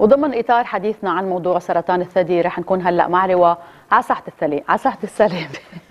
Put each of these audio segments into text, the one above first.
وضمن إطار حديثنا عن موضوع سرطان الثدي رح نكون هلأ مع لواء على صحة السلام. على صحة السلام.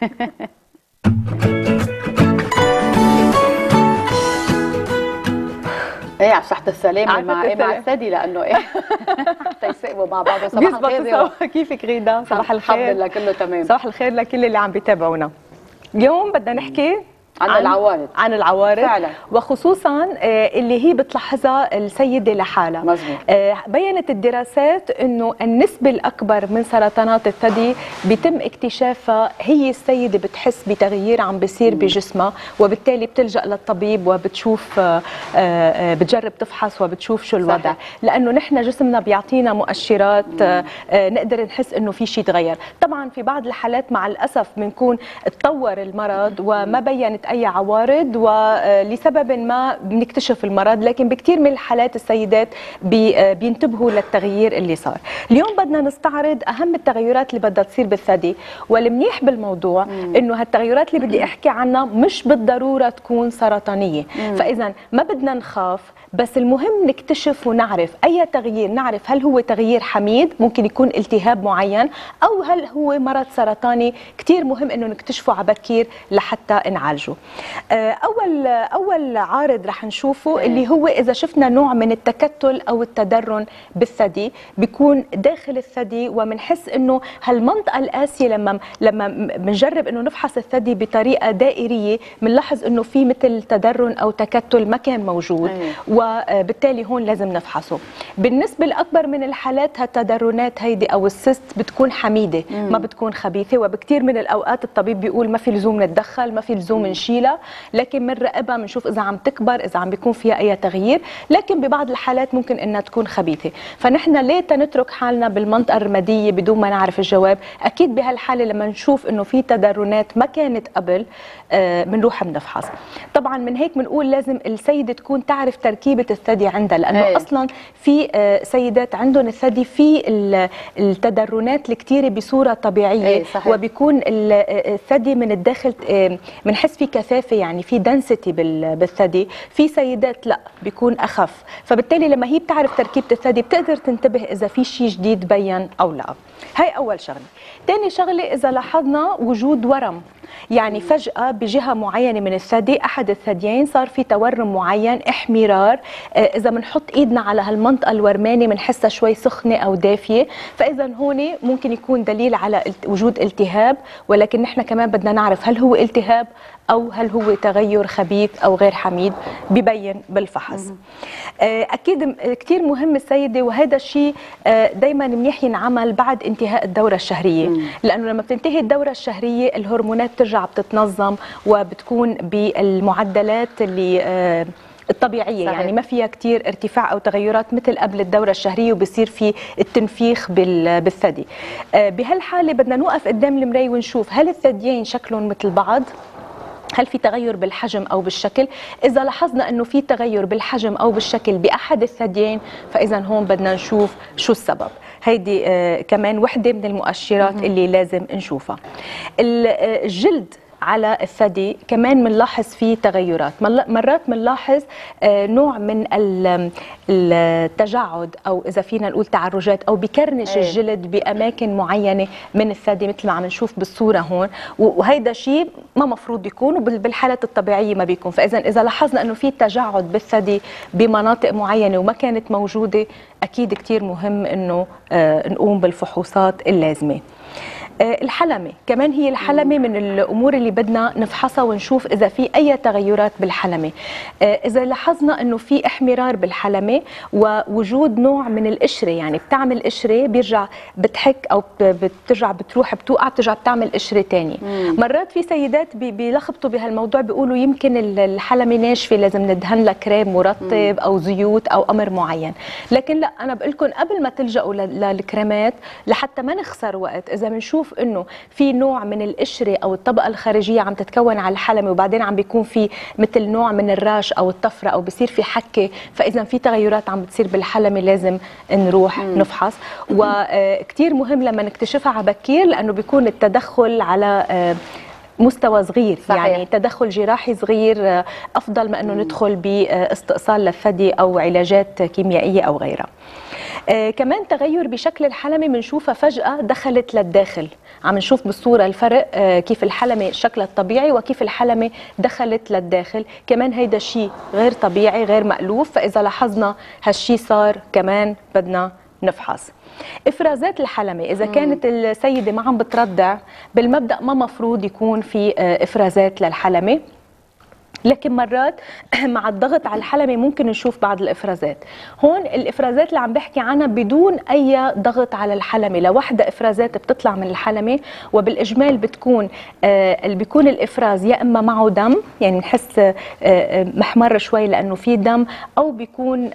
ايه على صحة السلامة مع ايه مع الثدي لأنه ايه حتى يسقوا مع بعض. صباح الخير. كيفك غيدا؟ صباح الخير. الحمد لله كله تمام. صباح الخير لكل اللي عم بيتابعونا. اليوم بدنا نحكي عن العوارض فعلا، وخصوصا اللي هي بتلاحظها السيده لحالها. مزبوط. بينت الدراسات انه النسبه الاكبر من سرطانات الثدي بيتم اكتشافها هي السيده بتحس بتغيير عم بيصير بجسمها، وبالتالي بتلجا للطبيب وبتشوف بتجرب تفحص وبتشوف شو الوضع. صحيح. لانه نحن جسمنا بيعطينا مؤشرات نقدر نحس انه في شيء تغير. طبعا في بعض الحالات مع الاسف بنكون تطور المرض وما بينت اي عوارض ولسبب ما بنكتشف المرض، لكن بكثير من الحالات السيدات بينتبهوا للتغيير اللي صار. اليوم بدنا نستعرض اهم التغيرات اللي بدها تصير بالثدي، والمنيح بالموضوع انه هالتغيرات اللي بدي احكي عنها مش بالضروره تكون سرطانيه، فاذا ما بدنا نخاف، بس المهم نكتشف ونعرف اي تغيير، نعرف هل هو تغيير حميد ممكن يكون التهاب معين او هل هو مرض سرطاني. كثير مهم انه نكتشفه عبكير لحتى نعالجه. اول عارض رح نشوفه اللي هو اذا شفنا نوع من التكتل او التدرن بالثدي، بيكون داخل الثدي وبنحس انه هالمنطقه القاسيه لما بنجرب انه نفحص الثدي بطريقه دائريه بنلاحظ انه في مثل تدرن او تكتل ما كان موجود، وبالتالي هون لازم نفحصه. بالنسبه الاكبر من الحالات هالتدرنات هيدي او السيست بتكون حميده ما بتكون خبيثه، وبكثير من الاوقات الطبيب بيقول ما في لزوم نتدخل، ما في لزوم نشيلها، لكن بنراقبها بنشوف اذا عم تكبر، اذا عم بيكون فيها اي تغيير، لكن ببعض الحالات ممكن انها تكون خبيثه. فنحن ليه تنترك حالنا بالمنطقه الرماديه بدون ما نعرف الجواب؟ اكيد بهالحاله لما نشوف انه في تدرنات ما كانت قبل بنروح بنفحص. طبعا من هيك بنقول لازم السيده تكون تعرف تركيبه الثدي عندها، لانه اصلا في سيدات عندهم الثدي في التدرنات الكثيره بصوره طبيعيه، وبيكون الثدي من الداخل بنحس في كثافه، يعني في دنسيتي بالثدي. في سيدات لا بيكون اخف، فبالتالي لما هي بتعرف تركيبه الثدي بتقدر تنتبه اذا في شيء جديد بين او لا. هاي اول شغله. ثاني شغله اذا لاحظنا وجود ورم، يعني فجأة بجهة معينة من الثدي أحد الثديين صار في تورم معين، احمرار، إذا بنحط إيدنا على هالمنطقة الورمانة بنحسها شوي سخنة أو دافية، فإذا هون ممكن يكون دليل على وجود التهاب، ولكن نحن كمان بدنا نعرف هل هو التهاب أو هل هو تغير خبيث أو غير حميد، ببين بالفحص. أكيد كتير مهم السيدة، وهذا الشيء دايما منيح ينعمل بعد انتهاء الدورة الشهرية، لأنه لما بتنتهي الدورة الشهرية الهرمونات بترجع بتتنظم وبتكون بالمعدلات اللي الطبيعية. صحيح. يعني ما فيها كتير ارتفاع أو تغيرات مثل قبل الدورة الشهرية، وبصير في التنفيخ بالثدي. بهالحالة بدنا نوقف قدام المراية ونشوف هل الثديين شكلهم مثل بعض، هل في تغير بالحجم أو بالشكل. إذا لاحظنا أنه في تغير بالحجم أو بالشكل بأحد الثديين فإذا هون بدنا نشوف شو السبب. هيدي كمان وحدة من المؤشرات اللي لازم نشوفها. الجلد على الثدي كمان بنلاحظ فيه تغيرات، مرات بنلاحظ نوع من التجعد او اذا فينا نقول تعرجات، او بكرنش الجلد باماكن معينه من الثدي مثل ما عم نشوف بالصوره هون، وهيدا شيء ما مفروض يكون، وبالحالات الطبيعيه ما بيكون. فاذا لاحظنا انه في تجعد بالثدي بمناطق معينه وما كانت موجوده، اكيد كثير مهم انه نقوم بالفحوصات اللازمه. الحلمة كمان، هي الحلمة من الأمور اللي بدنا نفحصها ونشوف إذا في أي تغيرات بالحلمة. إذا لاحظنا أنه في احمرار بالحلمة ووجود نوع من القشرة، يعني بتعمل قشرة بيرجع بتحك أو بترجع بتروح بتوقع بترجع بتعمل قشرة تانية. مرات في سيدات بيلخبطوا بهالموضوع، بيقولوا يمكن الحلمة ناشفة لازم ندهن لها كريم مرطب أو زيوت أو أمر معين، لكن لا، أنا بقول لكم قبل ما تلجأوا للكريمات لحتى ما نخسر وقت، إذا بنشوف انه في نوع من القشره او الطبقه الخارجيه عم تتكون على الحلمه وبعدين عم بيكون في مثل نوع من الراش او الطفره او بصير في حكه، فاذا في تغيرات عم بتصير بالحلمه لازم نروح نفحص. وكثير مهم لما نكتشفها عبكير، لانه بيكون التدخل على مستوى صغير. صحيح. يعني تدخل جراحي صغير افضل ما انه ندخل باستئصال للثدي او علاجات كيميائيه او غيرها. كمان تغير بشكل الحلمة بنشوفها فجأة دخلت للداخل، عم نشوف بالصورة الفرق كيف الحلمة شكلها الطبيعي وكيف الحلمة دخلت للداخل. كمان هيدا شيء غير طبيعي غير مألوف، فإذا لاحظنا هالشي صار كمان بدنا نفحص. افرازات الحلمه، اذا كانت السيده ما عم بترضع بالمبدا ما مفروض يكون في افرازات للحلمه، لكن مرات مع الضغط على الحلمه ممكن نشوف بعض الافرازات. هون الافرازات اللي عم بحكي عنها بدون اي ضغط على الحلمه، لوحدها افرازات بتطلع من الحلمه، وبالاجمال بتكون اللي بيكون الافراز يا اما معه دم، يعني نحس محمر شوي لانه في دم، او بيكون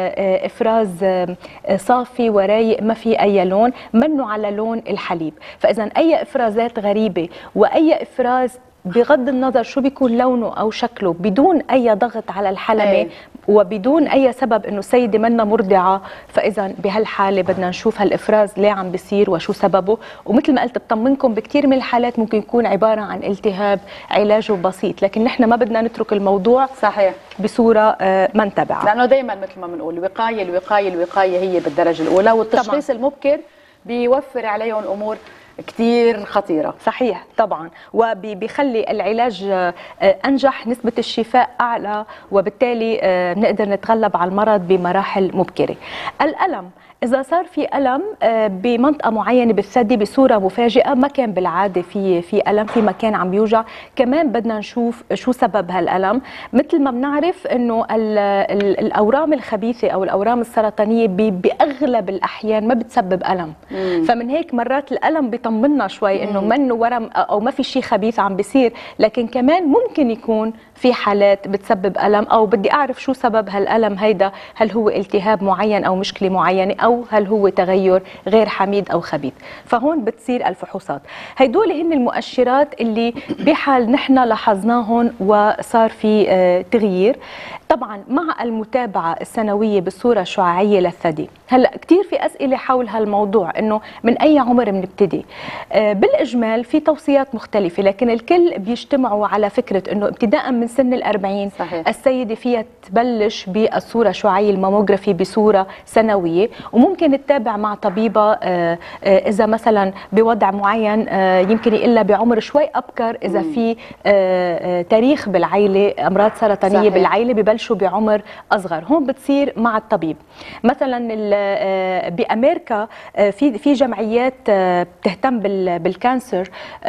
افراز صافي ورايق ما في اي لون، منه على لون الحليب. فاذا اي افرازات غريبه واي افراز بغض النظر شو بيكون لونه او شكله بدون اي ضغط على الحلمه وبدون اي سبب انه السيده منا مرضعه، فاذا بهالحاله بدنا نشوف هالافراز ليه عم بيصير وشو سببه. ومثل ما قلت بطمنكم بكثير من الحالات ممكن يكون عباره عن التهاب علاجه بسيط، لكن نحن ما بدنا نترك الموضوع صحيح بصوره ما نتبعها، لانه دائما مثل ما بنقول الوقايه هي بالدرجه الاولى، والتشخيص المبكر بيوفر عليهم امور كتير خطيرة. صحيح طبعا، وبيخلي العلاج أنجح، نسبة الشفاء أعلى، وبالتالي نقدر نتغلب على المرض بمراحل مبكرة. الألم، إذا صار في ألم بمنطقة معينة بالثدي بصورة مفاجئة، ما كان بالعادة في ألم في مكان عم بيوجع، كمان بدنا نشوف شو سبب هالألم. مثل ما بنعرف إنه الأورام الخبيثة أو الأورام السرطانية بأغلب الأحيان ما بتسبب ألم، فمن هيك مرات الألم بيطمنا شوي إنه منه ورم أو ما في شيء خبيث عم بيصير، لكن كمان ممكن يكون في حالات بتسبب ألم، أو بدي أعرف شو سبب هالألم هيدا، هل هو التهاب معين أو مشكلة معينة، أو هل هو تغير غير حميد أو خبيث. فهون بتصير الفحوصات. هيدول هن المؤشرات اللي بحال نحن لاحظناهم وصار في تغيير، طبعا مع المتابعة السنوية بصورة شعاعية للثدي. هلا كثير في أسئلة حول هالموضوع، إنه من أي عمر بنبتدي؟ بالإجمال في توصيات مختلفة، لكن الكل بيجتمعوا على فكرة إنه ابتداء من سن ال40 صحيح. السيدة فيها تبلش بالصورة الشعاعية الماموغرافي بصورة سنوية، وممكن تتابع مع طبيبة إذا مثلا بوضع معين يمكن يقلها بعمر شوي أبكر، إذا في تاريخ بالعائلة أمراض سرطانية صحيح. بالعائلة ببلشوا بعمر أصغر، هون بتصير مع الطبيب. مثلا بأمريكا في جمعيات بتهتم بالكانسر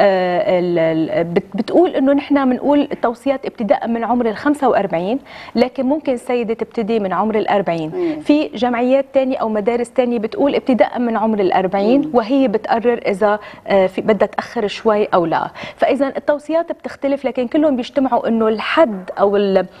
بتقول إنه نحن بنقول التوصيات ابتداء من عمر ال45، لكن ممكن السيدة تبتدي من عمر ال40. في جمعيات تانية أو مدارس تانية بتقول ابتداء من عمر ال40، وهي بتقرر إذا بدها تأخر شوي أو لا. فإذا التوصيات بتختلف، لكن كلهم بيجتمعوا إنه الحد أو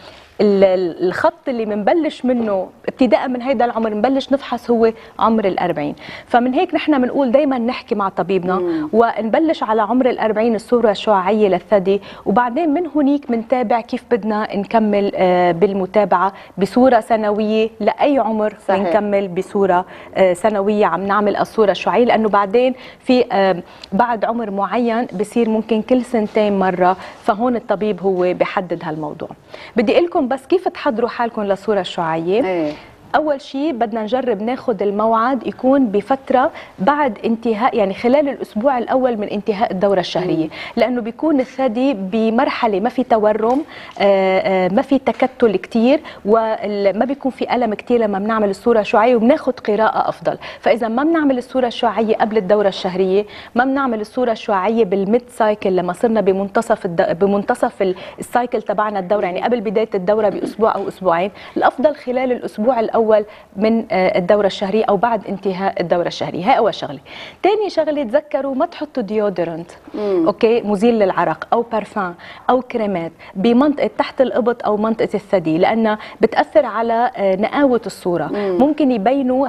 الخط اللي بنبلش منه ابتداء من هيدا العمر نبلش نفحص هو عمر ال40. فمن هيك نحن بنقول دايما نحكي مع طبيبنا ونبلش على عمر ال40 الصورة الشعاعية للثدي، وبعدين من هنيك بنتابع كيف بدنا نكمل بالمتابعة بصورة سنوية لأي عمر. بنكمل بصورة سنوية عم نعمل الصورة الشعاعية، لأنه بعدين في بعد عمر معين بصير ممكن كل سنتين مرة، فهون الطبيب هو بحدد هالموضوع. بدي أقول لكم بس كيف تحضروا حالكم للصورة الشعاعية. أول شيء بدنا نجرب ناخد الموعد يكون بفترة بعد انتهاء، يعني خلال الأسبوع الأول من انتهاء الدورة الشهرية، لأنه بيكون الثدي بمرحلة ما في تورم، ما في تكتل كتير، وما بيكون في ألم كتير لما بنعمل الصورة الشعاعية، وبناخد قراءة أفضل. فإذا ما بنعمل الصورة الشعاعية قبل الدورة الشهرية، ما بنعمل الصورة الشعاعية بالميد سايكل لما صرنا بمنتصف السايكل تبعنا الدورة، يعني قبل بداية الدورة بأسبوع أو أسبوعين، الأفضل خلال الأسبوع الأول من الدورة الشهرية أو بعد انتهاء الدورة الشهرية. هاي أول شغلة. تاني شغلة تذكروا ما تحطوا ديودرنت، أوكي، مزيل للعرق أو بارفان أو كريمات بمنطقة تحت الإبط أو منطقة الثدي، لأنها بتأثر على نقاوة الصورة. ممكن يبينوا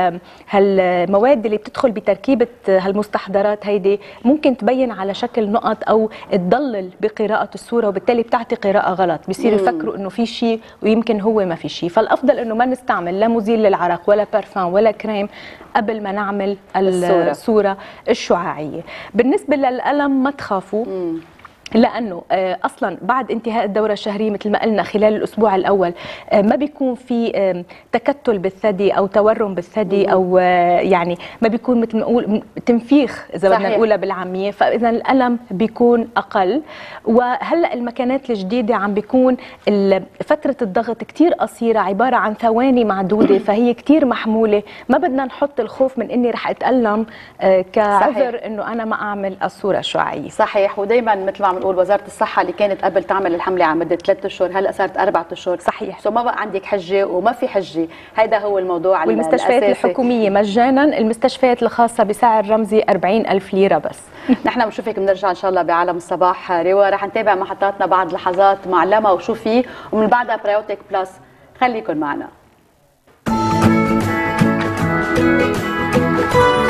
هالمواد اللي بتدخل بتركيبة هالمستحضرات هيدي، ممكن تبين على شكل نقط أو تضلل بقراءة الصورة، وبالتالي بتعطي قراءة غلط، بيصير يفكروا إنه في شيء ويمكن هو ما في شيء. فالأفضل إنه ما نستعمل لا مزيل للعرق ولا بارفان ولا كريم قبل ما نعمل الصورة الشعاعية. بالنسبة للألم ما تخافوا، لانه اصلا بعد انتهاء الدوره الشهريه مثل ما قلنا خلال الاسبوع الاول ما بيكون في تكتل بالثدي او تورم بالثدي او يعني ما بيكون مثل ما نقول تنفيخ اذا بدنا نقولها بالعاميه، فاذا الالم بيكون اقل. وهلا المكانات الجديده عم بيكون فتره الضغط كثير قصيره، عباره عن ثواني معدوده، فهي كثير محموله، ما بدنا نحط الخوف من اني رح اتالم كعذر انه انا ما اعمل الصوره الشعاعيه. صحيح. ودائما مثل ما عم نقول وزاره الصحه اللي كانت قبل تعمل الحمله على مده 3 اشهر هلا صارت 4 اشهر. صحيح. سو ما بقى عندك حجه وما في حجه، هذا هو الموضوع. والمستشفيات الحكوميه مجانا، المستشفيات الخاصه بسعر رمزي 40,000 ليره بس. نحن بنشوفك بنرجع ان شاء الله بعالم الصباح روا، رح نتابع محطاتنا بعد لحظات مع لما وشو في، ومن بعدها برايوتيك بلس. خليكن معنا.